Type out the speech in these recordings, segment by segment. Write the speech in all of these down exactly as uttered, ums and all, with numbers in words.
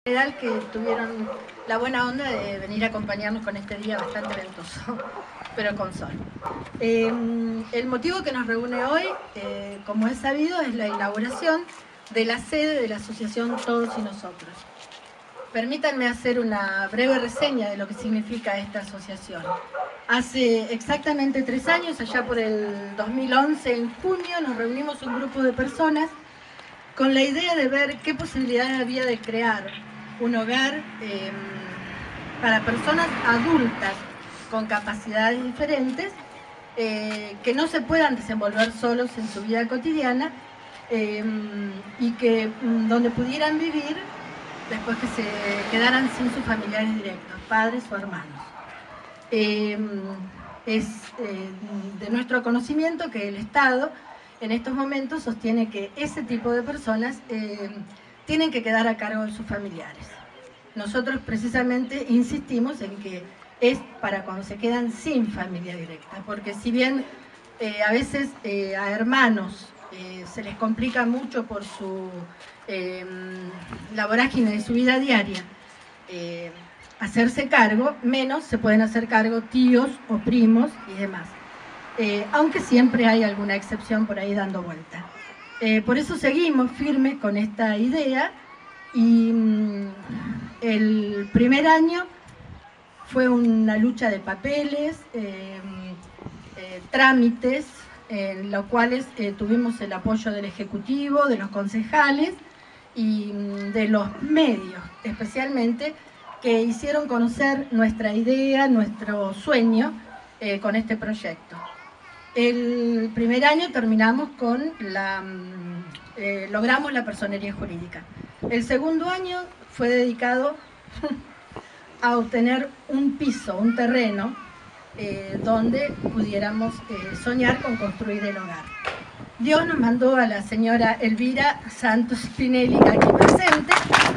general que tuvieron la buena onda de venir a acompañarnos con este día bastante ventoso, pero con sol. Eh, el motivo que nos reúne hoy, eh, como es sabido, es la inauguración de la sede de la asociación Todos y Nosotros. Permítanme hacer una breve reseña de lo que significa esta asociación. Hace exactamente tres años, allá por el dos mil once, en junio, nos reunimos un grupo de personas con la idea de ver qué posibilidades había de crear un hogar eh, para personas adultas con capacidades diferentes eh, que no se puedan desenvolver solos en su vida cotidiana eh, y que donde pudieran vivir después que se quedaran sin sus familiares directos, padres o hermanos. Eh, es eh, de nuestro conocimiento que el Estado en estos momentos sostiene que ese tipo de personas eh, tienen que quedar a cargo de sus familiares. Nosotros precisamente insistimos en que es para cuando se quedan sin familia directa, porque si bien eh, a veces eh, a hermanos eh, se les complica mucho por su eh, la vorágine de su vida diaria, eh, hacerse cargo, menos se pueden hacer cargo tíos o primos y demás. Eh, aunque siempre hay alguna excepción por ahí dando vuelta. Eh, por eso seguimos firmes con esta idea y mm, el primer año fue una lucha de papeles, eh, eh, trámites, en los cuales eh, tuvimos el apoyo del Ejecutivo, de los concejales y mm, de los medios, especialmente, que hicieron conocer nuestra idea, nuestro sueño eh, con este proyecto. El primer año terminamos con la, eh, logramos la personería jurídica. El segundo año fue dedicado a obtener un piso, un terreno, eh, donde pudiéramos eh, soñar con construir el hogar. Dios nos mandó a la señora Elvira Santos Spinelli, aquí presente,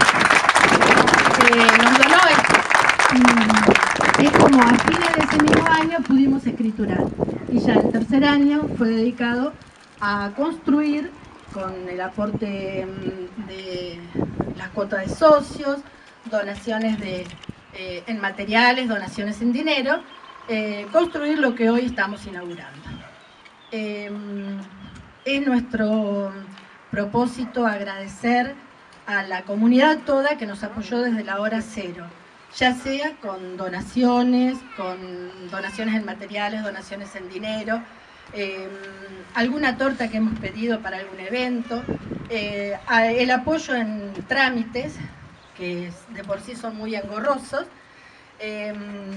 que nos donó esto. Es como a fines de ese mismo año pudimos escriturar. Y ya el tercer año fue dedicado a construir con el aporte de las cuotas de socios, donaciones de, eh, en materiales, donaciones en dinero, eh, construir lo que hoy estamos inaugurando. Eh, es nuestro propósito agradecer a la comunidad toda que nos apoyó desde la hora cero, ya sea con donaciones, con donaciones en materiales, donaciones en dinero, eh, alguna torta que hemos pedido para algún evento, eh, el apoyo en trámites, que de por sí son muy engorrosos, eh,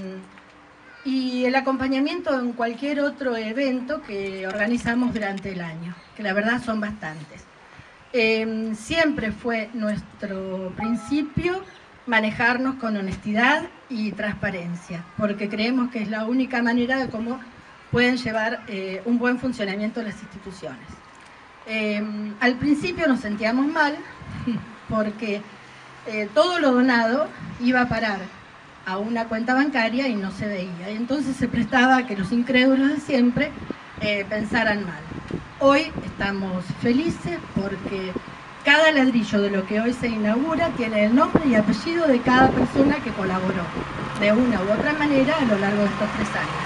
y el acompañamiento en cualquier otro evento que organizamos durante el año, que la verdad son bastantes. Eh, siempre fue nuestro principio manejarnos con honestidad y transparencia, porque creemos que es la única manera de cómo pueden llevar eh, un buen funcionamiento de las instituciones. Eh, al principio nos sentíamos mal, porque eh, todo lo donado iba a parar a una cuenta bancaria y no se veía, y entonces se prestaba a que los incrédulos de siempre eh, pensaran mal. Hoy estamos felices porque cada ladrillo de lo que hoy se inaugura tiene el nombre y apellido de cada persona que colaboró de una u otra manera a lo largo de estos tres años.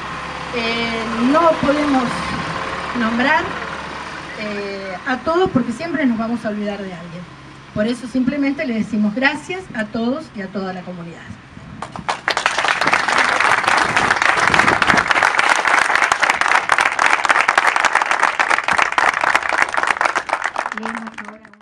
Eh, no podemos nombrar eh, a todos porque siempre nos vamos a olvidar de alguien. Por eso simplemente le decimos gracias a todos y a toda la comunidad. Leemos ahora